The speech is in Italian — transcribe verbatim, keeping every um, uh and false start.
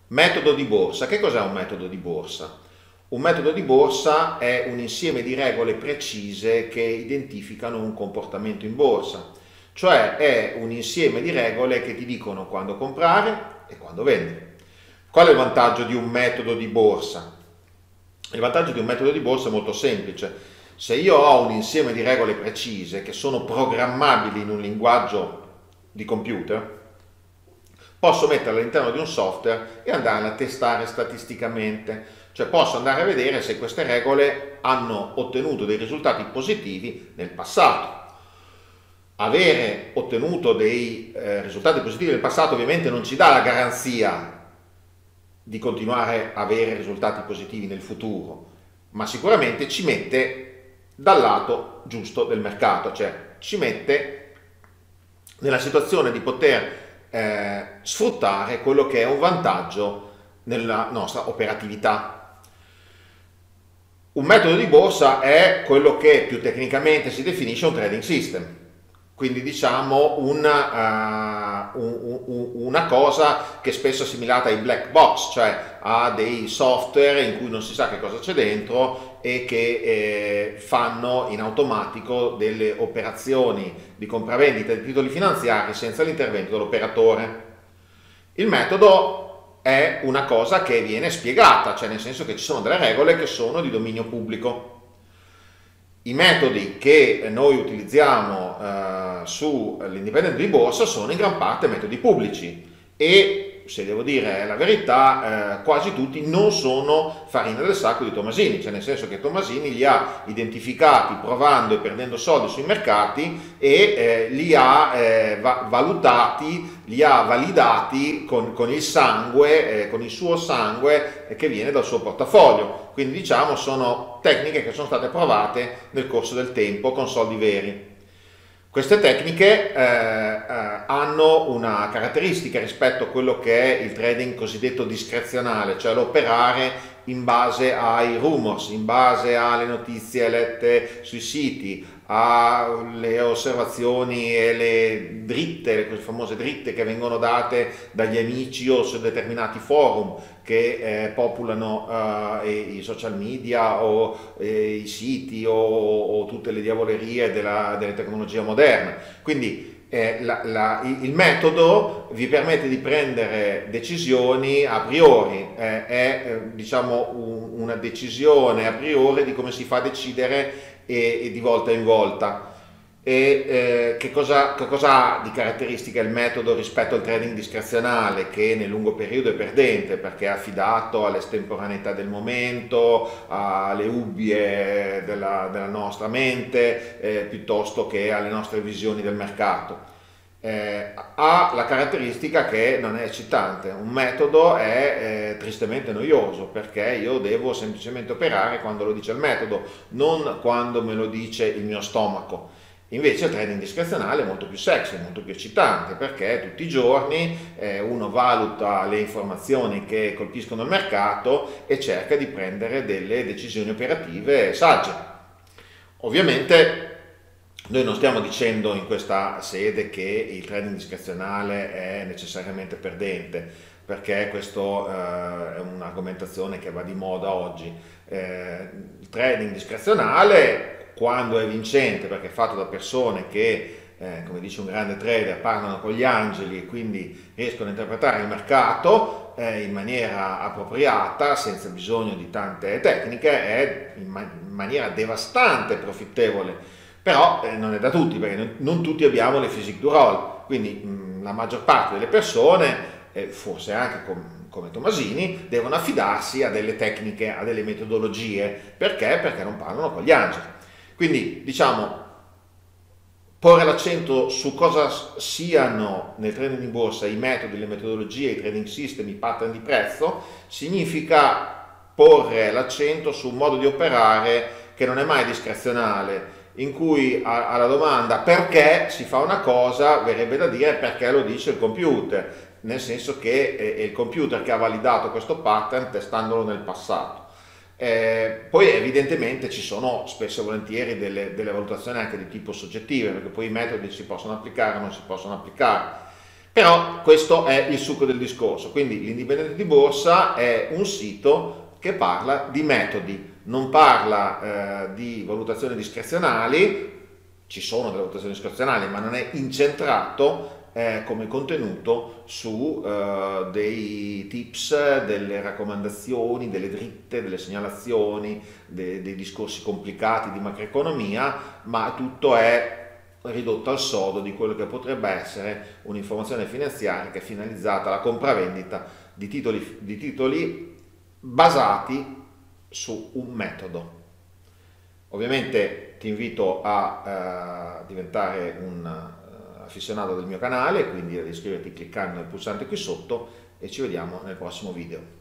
Metodo di borsa. Che cos'è un metodo di borsa? Un metodo di borsa è un insieme di regole precise che identificano un comportamento in borsa, cioè è un insieme di regole che ti dicono quando comprare e quando vendere. Qual è il vantaggio di un metodo di borsa? Il vantaggio di un metodo di borsa è molto semplice. Se io ho un insieme di regole precise che sono programmabili in un linguaggio di computer, posso metterle all'interno di un software e andarle a testare statisticamente, cioè posso andare a vedere se queste regole hanno ottenuto dei risultati positivi nel passato. Avere ottenuto dei eh, risultati positivi nel passato ovviamente non ci dà la garanzia di continuare a avere risultati positivi nel futuro, ma sicuramente ci mette dal lato giusto del mercato, cioè ci mette nella situazione di poter eh, sfruttare quello che è un vantaggio nella nostra operatività. Un metodo di borsa è quello che più tecnicamente si definisce un trading system, quindi diciamo una, uh, un, un, una cosa che spesso è assimilata ai black box, cioè a dei software in cui non si sa che cosa c'è dentro e che eh, fanno in automatico delle operazioni di compravendita di titoli finanziari senza l'intervento dell'operatore. Il metodo è una cosa che viene spiegata, cioè nel senso che ci sono delle regole che sono di dominio pubblico. I metodi che noi utilizziamo eh, sull'indipendente di borsa sono in gran parte metodi pubblici e, se devo dire la verità, eh, quasi tutti non sono farina del sacco di Tomasini, cioè nel senso che Tomasini li ha identificati provando e perdendo soldi sui mercati e eh, li ha eh, va- valutati, li ha validati con, con il sangue, eh, con il suo sangue eh, che viene dal suo portafoglio. Quindi diciamo sono tecniche che sono state provate nel corso del tempo con soldi veri. Queste tecniche eh, eh, hanno una caratteristica rispetto a quello che è il trading cosiddetto discrezionale, cioè l'operare in base ai rumors, in base alle notizie lette sui siti, alle osservazioni e le dritte, le famose dritte che vengono date dagli amici o su determinati forum che eh, popolano eh, i social media o eh, i siti o, o tutte le diavolerie della, delle tecnologie moderne. Quindi eh, la, la, il metodo vi permette di prendere decisioni a priori, eh, è eh, diciamo un, una decisione a priori di come si fa a decidere e, e di volta in volta. E eh, che, cosa, che cosa ha di caratteristica il metodo rispetto al trading discrezionale, che nel lungo periodo è perdente perché è affidato all'estemporaneità del momento, alle ubbie della, della nostra mente eh, piuttosto che alle nostre visioni del mercato. Eh, ha la caratteristica che non è eccitante. Un metodo è eh, tristemente noioso perché io devo semplicemente operare quando lo dice il metodo, non quando me lo dice il mio stomaco. Invece il trading discrezionale è molto più sexy, molto più eccitante perché tutti i giorni eh, uno valuta le informazioni che colpiscono il mercato e cerca di prendere delle decisioni operative sagge. Ovviamente noi non stiamo dicendo in questa sede che il trading discrezionale è necessariamente perdente, perché questo eh, è un'argomentazione che va di moda oggi. Eh, il trading discrezionale, quando è vincente, perché è fatto da persone che, eh, come dice un grande trader, parlano con gli angeli e quindi riescono a interpretare il mercato eh, in maniera appropriata, senza bisogno di tante tecniche, è in, ma- in maniera devastante profittevole. Però eh, non è da tutti, perché non, non tutti abbiamo le physique du rôle, quindi mh, la maggior parte delle persone, eh, forse anche com- come Tomasini, devono affidarsi a delle tecniche, a delle metodologie. Perché? Perché non parlano con gli angeli. Quindi, diciamo, porre l'accento su cosa siano nel trading in borsa i metodi, le metodologie, i trading system, i pattern di prezzo, significa porre l'accento su un modo di operare che non è mai discrezionale, in cui alla domanda perché si fa una cosa verrebbe da dire perché lo dice il computer, nel senso che è il computer che ha validato questo pattern testandolo nel passato. Eh, poi evidentemente ci sono spesso e volentieri delle, delle valutazioni anche di tipo soggettive, perché poi i metodi si possono applicare o non si possono applicare, Però questo è il succo del discorso, quindi l'Indipendente di Borsa è un sito che parla di metodi, non parla eh, di valutazioni discrezionali, ci sono delle valutazioni discrezionali, ma non è incentrato eh, come contenuto su eh, dei tips, delle raccomandazioni, delle dritte, delle segnalazioni, de- dei discorsi complicati di macroeconomia, ma tutto è ridotto al sodo di quello che potrebbe essere un'informazione finanziaria che è finalizzata alla compravendita di titoli, di titoli basati su un metodo. Ovviamente ti invito a eh, diventare un eh, affezionato del mio canale, quindi ad iscriverti cliccando nel pulsante qui sotto e ci vediamo nel prossimo video.